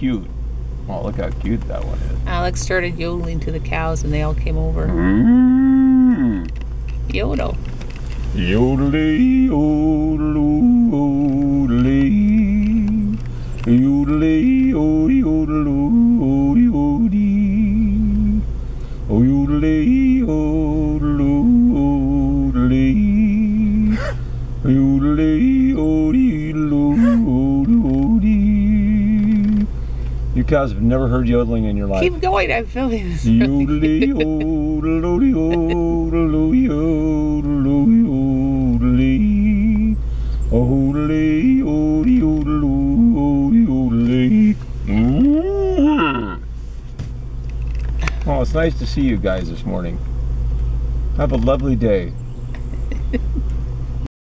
cute. Oh, look how cute that one is. Alex started yodeling to the cows and they all came over. Yodel. Yodelay, yodeloo, yodelay. Yodelay, oh, yodeloo, oh, yodee. Oh, yodelay, yodeloo, yodelay. Yodelay, yodeloo, yodeloo. You cows have never heard yodeling in your life. Keep going, I'm filming this. Yodelay, yodeloo, yodeloo, yodeloo, yodelay. Oh, yodelay, yodeloo, yodelay. Oh, it's nice to see you guys this morning. Have a lovely day.